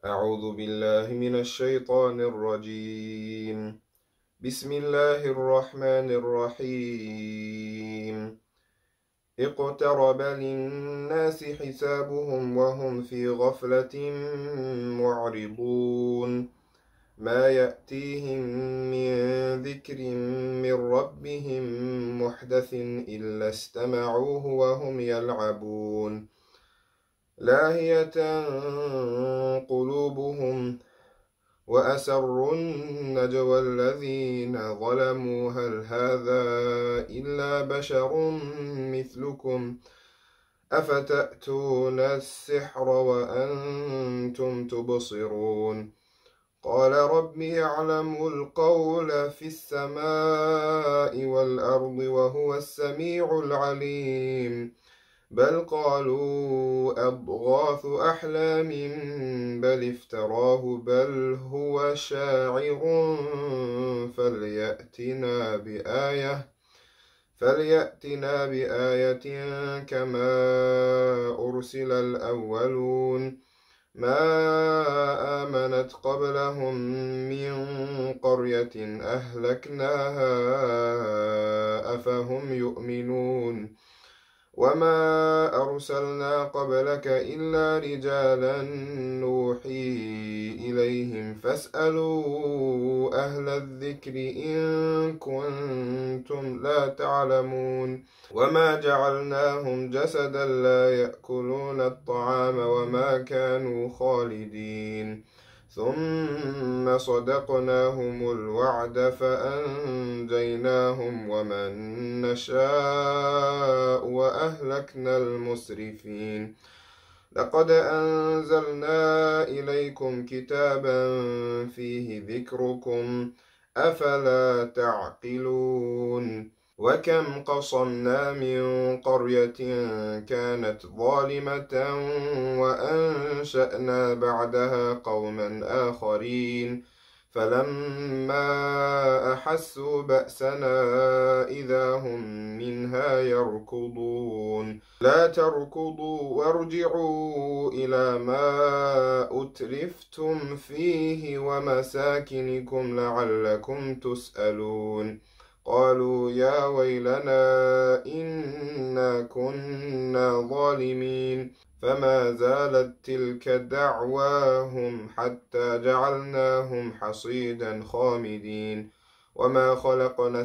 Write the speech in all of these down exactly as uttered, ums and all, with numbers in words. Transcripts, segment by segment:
أعوذ بالله من الشيطان الرجيم. بسم الله الرحمن الرحيم. اقترب للناس حسابهم وهم في غفلة معرضون. ما يأتيهم من ذكر من ربهم محدث إلا استمعوه وهم يلعبون لاهية قلوبهم وأسروا النجوى الذين ظلموا هل هذا إلا بشر مثلكم أفتأتون السحر وأنتم تبصرون قال ربي يعلم القول في السماء والأرض وهو السميع العليم بل قالوا أضغاث أحلام بل افتراه بل هو شاعر فليأتنا بآية فليأتنا بآية كما أرسل الأولون ما آمنت قبلهم من قرية أهلكناها أفهم يؤمنون وما أرسلنا قبلك إلا رجالا نوحي إليهم فاسألوا أهل الذكر إن كنتم لا تعلمون وما جعلناهم جسدا لا يأكلون الطعام وما كانوا خالدين ثم صدقناهم الوعد فأنجيناهم ومن نشاء وأهلكنا المسرفين لقد أنزلنا إليكم كتابا فيه ذكركم أفلا تعقلون وكم قصمنا من قرية كانت ظالمة وأنشأنا بعدها قوما آخرين فلما أحسوا بأسنا إذا هم منها يركضون لا تركضوا وارجعوا إلى ما أترفتم فيه ومساكنكم لعلكم تسألون قالوا يا ويلنا إنا كنا ظالمين فما زالت تلك دعواهم حتى جعلناهم حصيدا خامدين وما خلقنا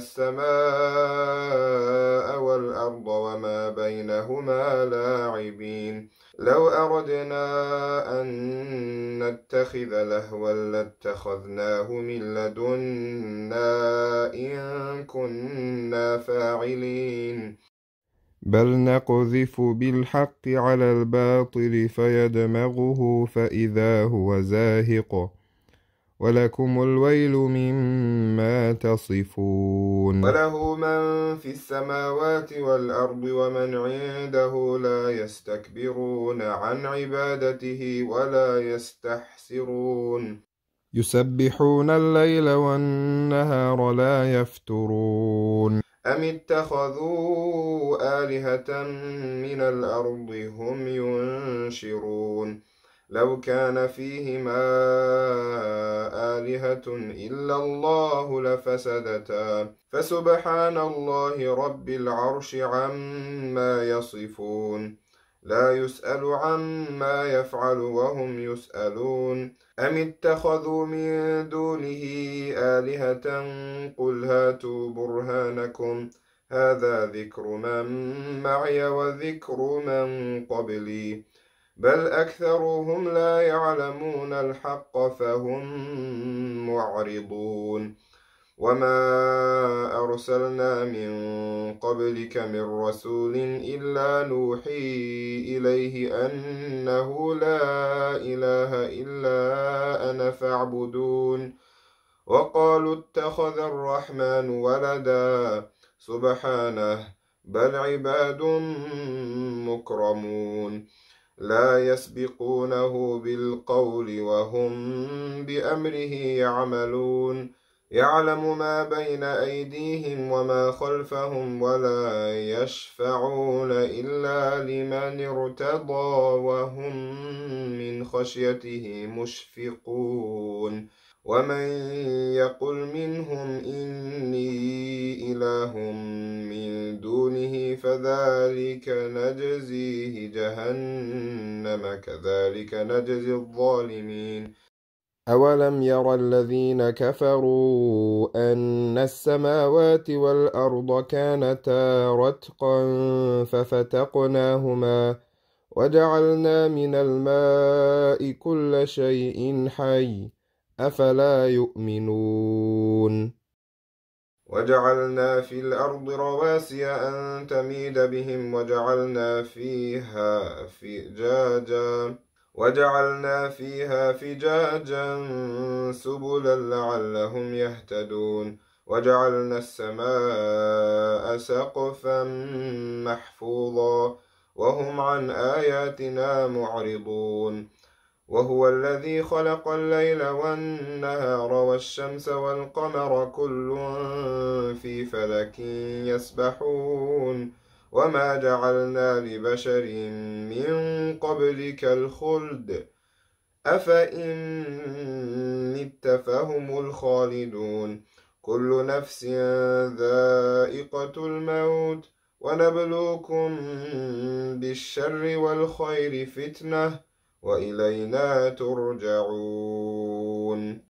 السماء والأرض وما بينهما لاعبين لو أردنا أن نتخذ لهوا لاتخذناه من لدنا إن كنا فاعلين بل نقذف بالحق على الباطل فيدمغه فإذا هو زاهق ولكم الويل مما تصفون وله من في السماوات والأرض ومن عنده لا يستكبرون عن عبادته ولا يستحسرون يسبحون الليل والنهار لا يفترون أم اتخذوا آلهة من الأرض هم ينشرون لو كان فيهما آلهة إلا الله لفسدتا فسبحان الله رب العرش عما يصفون لا يسأل عما يفعل وهم يسألون أم اتخذوا من دونه آلهة قل هاتوا برهانكم هذا ذكر من معي وذكر من قبلي بل أكثرهم لا يعلمون الحق فهم معرضون وما أرسلنا من قبلك من رسول إلا نوحي إليه أنه لا إله إلا أنا فاعبدون وقالوا اتخذ الرحمن ولدا سبحانه بل عباد مكرمون لا يسبقونه بالقول وهم بأمره يعملون يعلم ما بين أيديهم وما خلفهم ولا يشفعون إلا لمن ارتضى وهم من خشيته مشفقون ومن يقل منهم إني إله من دونه فذلك نجزيه جهنم كذلك نجزي الظالمين أولم ير الذين كفروا أن السماوات والأرض كانتا رتقا ففتقناهما وجعلنا من الماء كل شيء حي أفلا يؤمنون وجعلنا في الأرض رواسي أن تميد بهم وجعلنا فيها فجاجا وجعلنا فيها فجاجا سبلا لعلهم يهتدون وجعلنا السماء سقفا محفوظا وهم عن آياتنا معرضون وهو الذي خلق الليل والنهار والشمس والقمر كل في فلك يسبحون وما جعلنا لبشر من قبلك الخلد أفإن مت فهم الخالدون كل نفس ذائقة الموت ونبلوكم بالشر والخير فتنة وإلينا ترجعون